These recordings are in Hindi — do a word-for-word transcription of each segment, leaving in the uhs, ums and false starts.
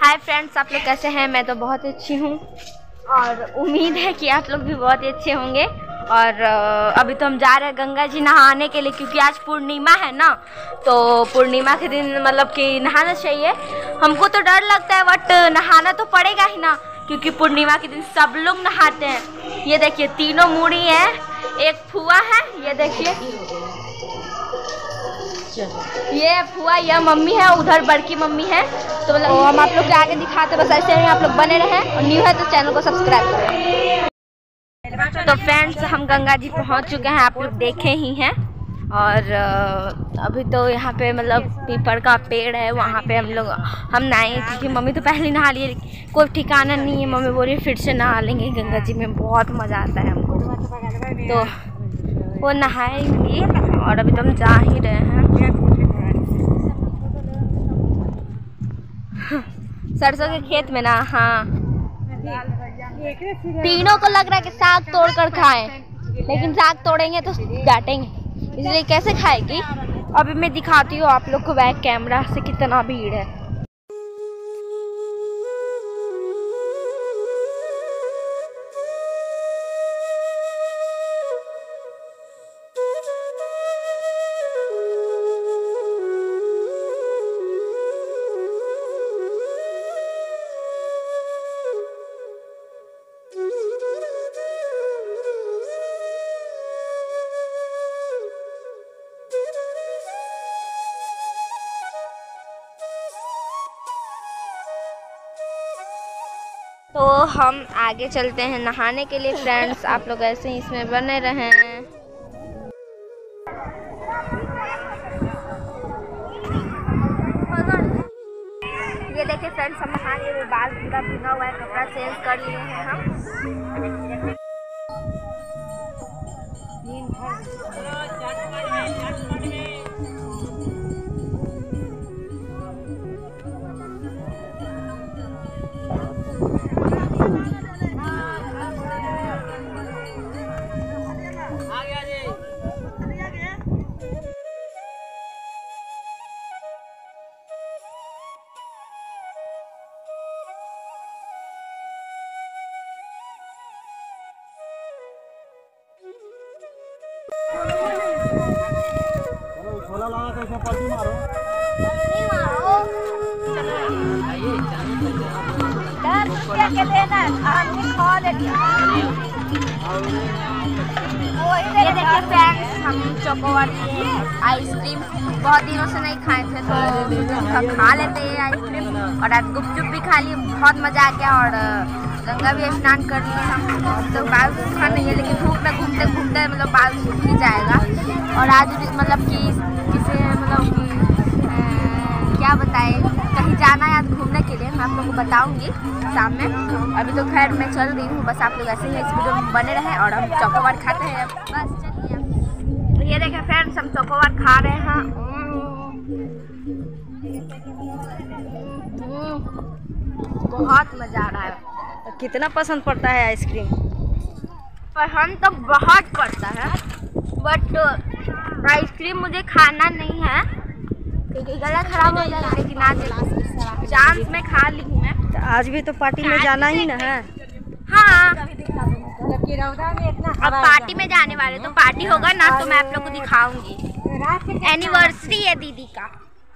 हाय फ्रेंड्स, आप लोग कैसे हैं? मैं तो बहुत अच्छी हूँ और उम्मीद है कि आप लोग भी बहुत अच्छे होंगे। और अभी तो हम जा रहे हैं गंगा जी नहाने के लिए, क्योंकि आज पूर्णिमा है ना। तो पूर्णिमा के दिन मतलब कि नहाना चाहिए। हमको तो डर लगता है बट नहाना तो पड़ेगा ही ना, क्योंकि पूर्णिमा के दिन सब लोग नहाते हैं। ये देखिए तीनों मूड़ी है, एक फुआ है, ये देखिए ये फुआ, यह मम्मी है, उधर बड़की मम्मी है। तो मतलब तो हम आप लोग के आगे दिखाते, बस ऐसे ही आप लोग बने रहें और न्यू है तो चैनल को सब्सक्राइब करें। तो फ्रेंड्स, हम गंगा जी पहुंच चुके हैं, आप लोग देखे ही हैं। और अभी तो यहाँ पे मतलब पीपल का पेड़ है, वहाँ पे हम लोग हम नहाए, क्योंकि मम्मी तो पहले नहा लिए, कोई ठिकाना नहीं है। मम्मी बोली फिर से नहा लेंगे गंगा जी में, बहुत मज़ा आता है हमको। तो वो नहाएंगी और अभी तो हम जा ही रहे हैं। सरसों के खेत में ना। हाँ, तीनों को लग रहा है कि साग तोड़ कर खाएं, लेकिन साग तोड़ेंगे तो डांटेंगे, इसलिए कैसे खाएगी। अभी मैं दिखाती हूँ आप लोग को बैक कैमरा से कितना भीड़ है। तो हम आगे चलते हैं नहाने के लिए फ्रेंड्स, आप लोग ऐसे ही इसमें बने रहें। ये देखिए फ्रेंड्स, हम नहा लिए, बाल पूरा भीगा हुआ है, कपड़ा चेंज कर लिए हैं हम। छोला लगा के इसमें पलटी मारो। नहीं मारो, डर क्या के देना, आदमी खा लेती है। ये देखिए फ्रेंड्स, हम चॉकोबार आइसक्रीम बहुत दिनों से नहीं खाए थे, तो खा लेते हैं आइसक्रीम। और आज गुपचुप भी खा लिए, बहुत मज़ा आ गया। और गंगा भी स्नान कर लिए हम। तो बाल सूखा नहीं है, लेकिन धूप में घूमते घूमते मतलब बाल सूख ही जाएगा। और आज मतलब कि किसी मतलब कि क्या बताए, कहीं जाना है आज घूमने के लिए, मैं आप लोगों को बताऊंगी शाम में। अभी तो खैर मैं चल रही हूँ, बस आप लोग ऐसे ही इस वीडियो में बने रहे और हम चॉकोबार खाते हैं। बस चलिए, तो ये देखें फ्रेंड्स, हम चॉकोबार खा रहे हैं। बहुत मज़ा आ रहा है। कितना पसंद पड़ता है आइसक्रीम? पसंद तो बहुत पड़ता है, बट आइसक्रीम मुझे खाना नहीं है क्योंकि गला खराब हो जाएगा। लेकिन आज चांस में खा ली हूँ मैं। तो आज भी तो पार्टी में जाना ही ना है। हाँ, अब पार्टी में जाने वाले, तो पार्टी होगा ना तो मैं आप लोग को दिखाऊंगी। एनिवर्सरी है दीदी का।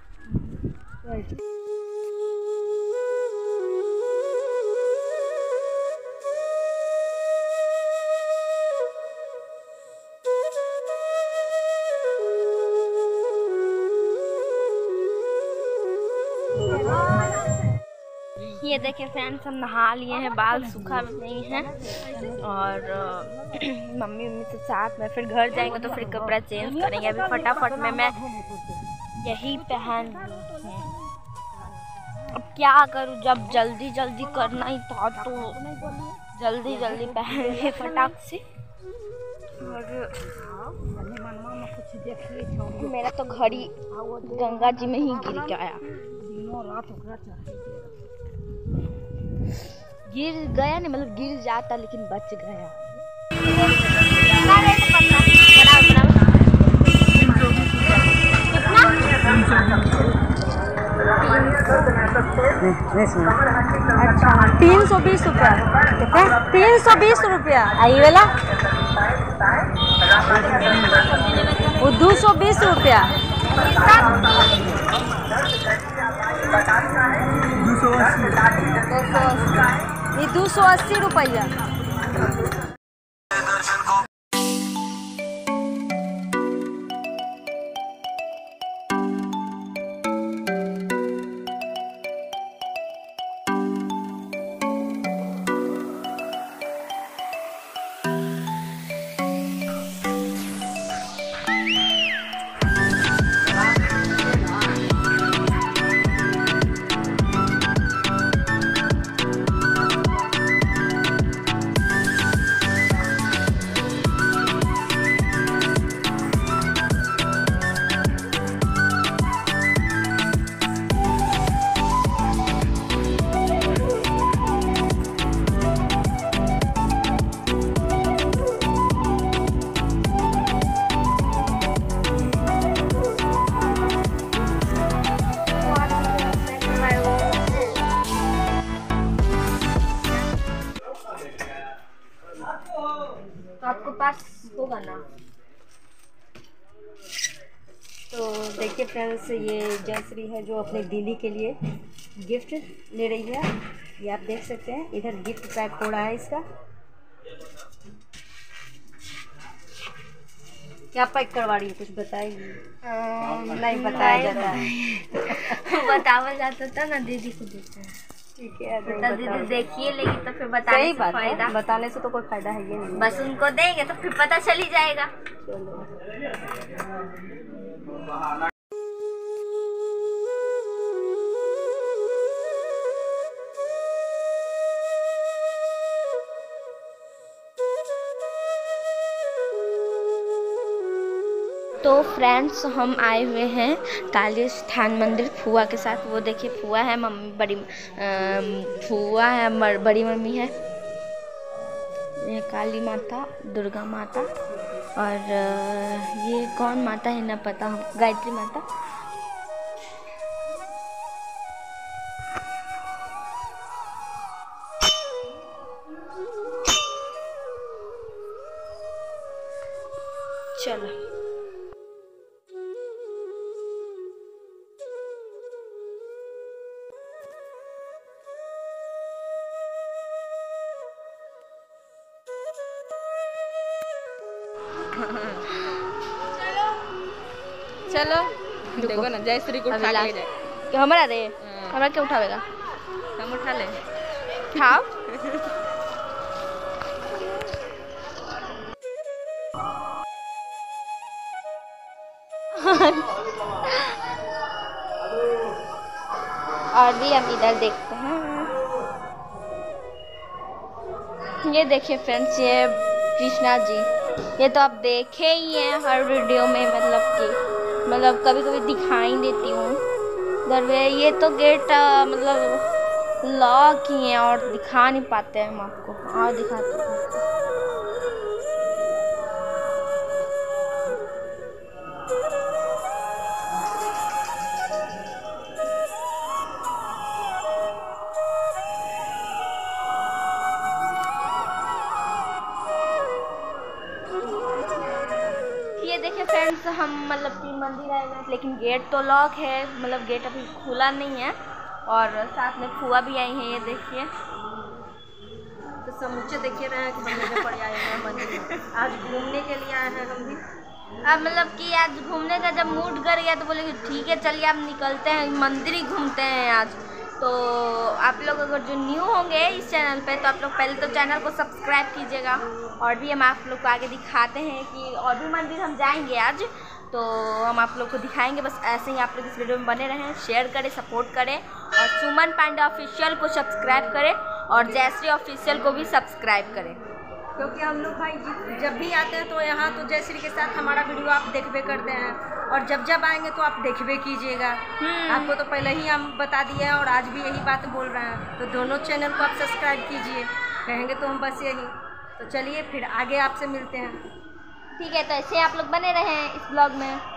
ये देखिए फ्रेंड्स, हम नहा लिए हैं, बाल सूखा भी नहीं है। और मम्मी मम्मी से साथ में फिर घर जाएंगे तो फिर कपड़ा चेंज करेंगे। अभी फटाफट में मैं यही पहन ली हूँ। अब क्या करूँ, जब जल्दी जल्दी करना ही था तो जल्दी जल्दी पहन लिए फटाक से। और मेरा तो घड़ी गंगा जी में ही गिर गया। गिर गया नहीं, मतलब गिर जाता लेकिन बच गया। कितना? तीन अच्छा तीन सौ बीस रुपया तीन सौ बीस रुपया आई वाला वो दो सौ बीस रुपया ये दो सौ अस्सी रुपया। तो आपको पास होगा ना। तो देखिए फ्रेंड्स, ये जयश्री है जो अपनी दीदी के लिए गिफ्ट ले रही है। ये आप देख सकते हैं, इधर गिफ्ट पैक हो रहा है इसका। क्या पैक करवा रही है, कुछ बताएगी? नहीं बताया जाता है। बतावल जाता था ना, दीदी को देते हैं। ठीक है, तो दीदी देखिए लेगी तो फिर बताने से फायदा, बताने से तो कोई फायदा है ये नहीं। बस उनको देंगे तो फिर पता चल ही जाएगा। तो फ्रेंड्स, हम आए हुए हैं काली स्थान मंदिर फुआ के साथ। वो देखिए फुआ है, मम्मी बड़ी फुआ है, बड़ी मम्मी है, ये काली माता, दुर्गा माता, और ये कौन माता है ना पता, हम गायत्री माता। चलो चलो देखो ना, जयश्री को उठा के जाए। क्या हमारा रे? हमारा क्या उठावेगा? हम उठा ले। हाँ और भी हम इधर देखते हैं। ये देखिए फ्रेंड्स, ये कृष्णा जी, ये तो आप देखे ही हैं हर वीडियो में, मतलब कि मतलब कभी कभी दिखाई देती हूँ घर में। ये तो गेट मतलब लॉक ही है और दिखा नहीं पाते हैं हम आपको, और दिखाते हैं। ये देखिए फ्रेंड्स, हम मतलब कि मंदिर आए हुए हैं, लेकिन गेट तो लॉक है, मतलब गेट अभी खुला नहीं है। और साथ में फुआ भी आई हैं, ये देखिए। तो समूचे देखिए रहे हैं कि हम जगह पर आए हैं मंदिर, आज घूमने के लिए आए हैं हम भी। अब मतलब कि आज घूमने का जब मूड कर गया तो बोले कि ठीक है चलिए आप निकलते हैं, मंदिर ही घूमते हैं आज। तो आप लोग अगर जो न्यू होंगे इस चैनल पे, तो आप लोग पहले तो चैनल को सब्सक्राइब कीजिएगा। और भी हम आप लोग को आगे दिखाते हैं कि और भी मंदिर हम जाएंगे आज, तो हम आप लोग को दिखाएंगे। बस ऐसे ही आप लोग इस वीडियो में बने रहें, शेयर करें, सपोर्ट करें, और सुमन पांडे ऑफिशियल को सब्सक्राइब करें, और जयश्री ऑफिशियल को भी सब्सक्राइब करें। क्योंकि हम लोग भाई जब भी आते हैं तो यहाँ तो जयश्री के साथ हमारा वीडियो आप देखबे करते हैं, और जब जब आएंगे तो आप देखबे कीजिएगा। आपको तो पहले ही हम बता दिए हैं और आज भी यही बात बोल रहे हैं, तो दोनों चैनल को आप सब्सक्राइब कीजिए। कहेंगे तो हम बस यही। तो चलिए फिर आगे आपसे मिलते हैं। ठीक है, तो ऐसे आप लोग बने रहें इस ब्लॉग में।